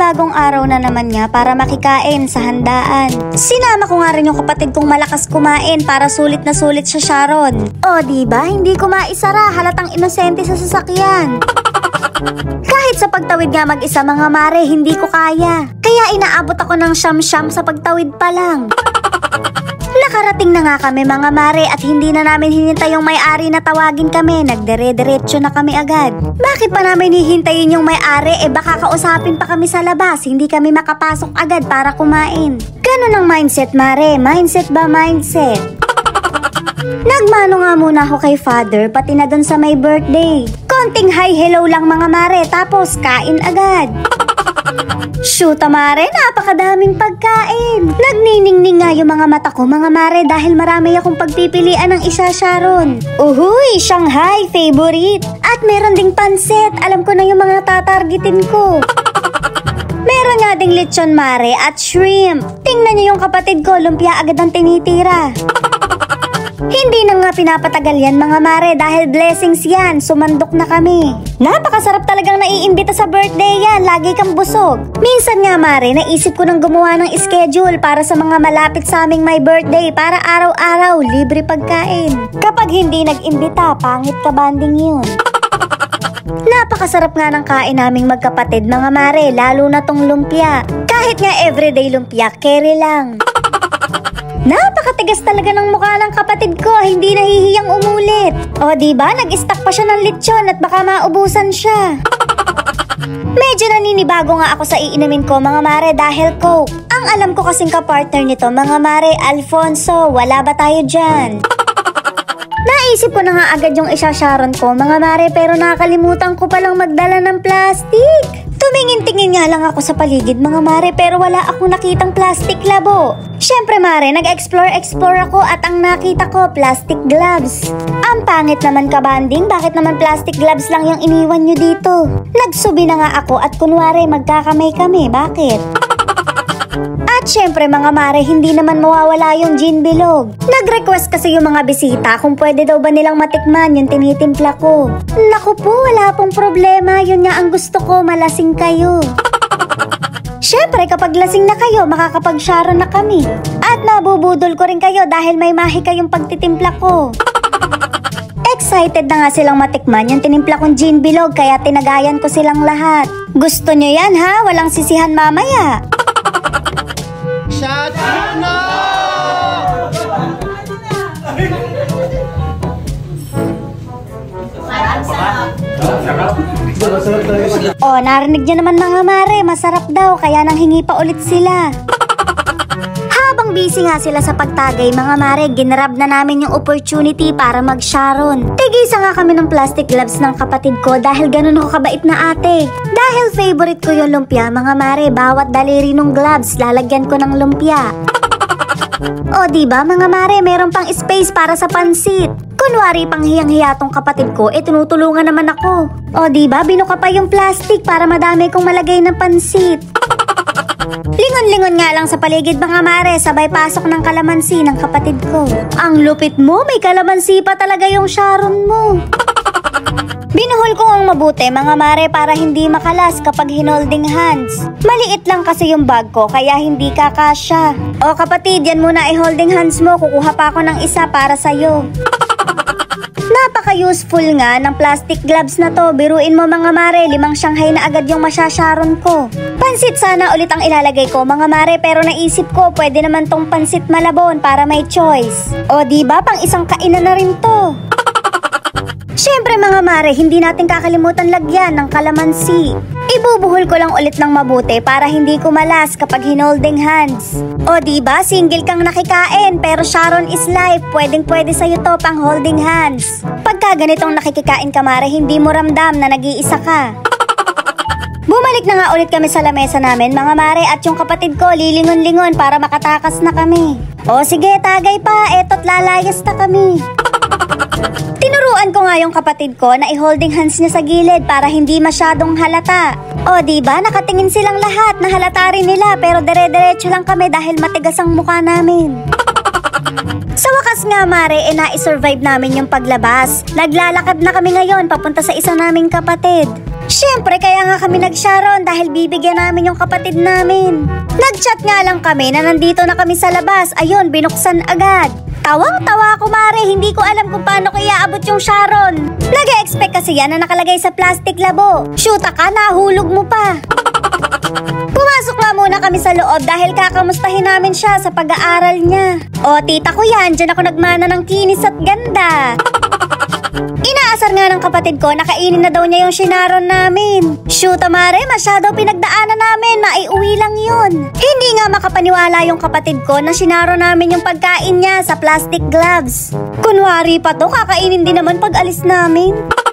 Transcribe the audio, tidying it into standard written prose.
panibagong araw na naman nga para makikain sa handaan. Sinama ko nga rin yung kapatid kong malakas kumain para sulit na sulit siya, Sharon. O diba, hindi ko maisara, halatang inosente sa sasakyan. Kahit sa pagtawid nga mag-isa mga mare, hindi ko kaya. Kaya inaabot ako ng siyam-siyam sa pagtawid pa lang. Nakarating na nga kami mga mare at hindi na namin hinintay yung may-ari na tawagin kami. Nagdire-diretso na kami agad. Bakit pa namin hihintayin yung may-ari? Baka kausapin pa kami sa labas. Hindi kami makapasok agad para kumain. Ganun ang mindset mare. Mindset ba mindset? Nagmano nga muna ako kay father pati na dun sa may birthday. Konting hi hello lang mga mare tapos kain agad. Shoota mare, napakadaming pagkain. Nagniningning nga yung mga mata ko mga mare dahil marami akong pagpipilian ng isa, Sharon. Uhuy, Shanghai, favorite. At meron ding pansit, alam ko na yung mga tatargetin ko. Meron nga ding lechon mare at shrimp. Tingnan niyo yung kapatid ko, lumpia agad ang tinitira. Hindi na nga pinapatagal yan mga mare dahil blessings yan, sumandok na kami. Napakasarap talagang naiimbita sa birthday yan, lagi kang busog. Minsan nga mare, naisip ko nang gumawa ng schedule para sa mga malapit sa aming may birthday para araw-araw libre pagkain. Kapag hindi nag-imbita, pangit ka banding yun. Napakasarap nga ng kain naming magkapatid mga mare, lalo na tong lumpia. Kahit nga everyday lumpia, carry lang. Napakatigas talaga ng mukha ng kapatid ko, hindi nahihiyang umulit. O diba, nag-stack pa siya ng lechon at baka maubusan siya. Medyo naninibago nga ako sa iinumin ko mga mare dahil Coke. Ang alam ko kasing kapartner nito mga mare, Alfonso, wala ba tayo dyan? Naisip ko na nga agad yung isa-Sharon ko mga mare pero nakakalimutan ko palang magdala ng plastic. Tumingin-tingin nga lang ako sa paligid mga mare pero wala akong nakitang plastic labo. Syempre mare, nag-explore ako at ang nakita ko plastic gloves. Ang pangit naman kabanding, bakit naman plastic gloves lang yung iniwan nyo dito? Nagsubi na nga ako at kunwari magkakamay kami, bakit? At syempre mga mare, hindi naman mawawala yung gin bilog. Nag-request kasi yung mga bisita kung pwede daw ba nilang matikman yung tinitimpla ko. Naku po, wala pong problema, yun nga ang gusto ko, malasing kayo. Syempre kapag lasing na kayo, makakapag-Sharon na kami. At nabubudol ko rin kayo dahil may mahi kayong pagtitimpla ko. Excited na nga silang matikman yung tinimpla kong gin bilog kaya tinagayan ko silang lahat. Gusto nyo yan ha? Walang sisihan mamaya. Shut up na! Oh, narinig nyo naman mga mare, masarap daw kaya nanghingi pa ulit sila. Habang busy nga sila sa pagtagay mga mare, ginrab na namin yung opportunity para mag-Sharon. Tigisa nga kami ng plastic gloves ng kapatid ko dahil ganun ako kabait na ate. Dahil favorite ko yung lumpia mga mare, bawat daliri ng gloves lalagyan ko ng lumpia. O diba mga mare, meron pang space para sa pansit. Kunwari pang hiyang-hiya tong kapatid ko, tinutulungan naman ako. O diba, binuka pa yung plastic para madami kong malagay ng pansit. Lingon-lingon nga lang sa paligid mga mare, sabay pasok ng kalamansi ng kapatid ko. Ang lupit mo, may kalamansi pa talaga yung Sharon mo. Binuhol ko ang mabuti mga mare para hindi makalas kapag hinolding hands. Maliit lang kasi yung bag ko kaya hindi kakasya. O kapatid, yan muna ay holding hands mo, kukuha pa ako ng isa para sa'yo. Napaka-useful nga ng plastic gloves na to. Biruin mo mga mare, 5 Shanghai na agad yung masya-Sharon ko. Pansit sana ulit ang ilalagay ko mga mare pero naisip ko pwede naman tong pansit malabon para may choice. O diba, pang isang kainan na rin to. Syempre mga mare, hindi natin kakalimutan lagyan ng kalamansi. Ibubuhol ko lang ulit ng mabuti para hindi kumalas kapag hinolding hands. O diba, single kang nakikain pero Sharon is life. Pwedeng-pwede sa'yo to pang holding hands. Pagka ganitong nakikikain ka mare, hindi mo ramdam na nag-iisa ka. Bumalik na nga ulit kami sa lamesa namin mga mare at yung kapatid ko lilingon-lingon para makatakas na kami. O sige, tagay pa, eto't lalayas na kami. Tinuruan ko nga yung kapatid ko na i-holding hands niya sa gilid para hindi masyadong halata. O diba, nakatingin silang lahat na halata rin nila pero dire-diretso lang kami dahil matigas ang mukha namin. Sa wakas nga mare, nai-survive namin yung paglabas. Naglalakad na kami ngayon papunta sa isa naming kapatid. Siyempre, kaya nga kami nag-Sharon dahil bibigyan namin yung kapatid namin. Nag-chat nga lang kami na nandito na kami sa labas. Ayun, binuksan agad. Tawang-tawa ako, Mare. Hindi ko alam kung paano ko iaabot yung Sharon. Nag-e-expect kasi yan na nakalagay sa plastic labo. Shoota ka, nahulog mo pa. Pumasok nga muna kami sa loob dahil kakamustahin namin siya sa pag-aaral niya. O, tita ko yan. Diyan ako nagmana ng kinis at ganda. Inaasar nga ng kapatid ko na kainin na daw niya yung Sharon namin. Shoota, Mare, masyado pinagdaanan namin. Maiuwi lang yun. Hindi nga makapaniwala yung kapatid ko na Sharon namin yung pagkain niya sa plastic gloves. Kunwari pa to, kakainin din naman pag alis namin.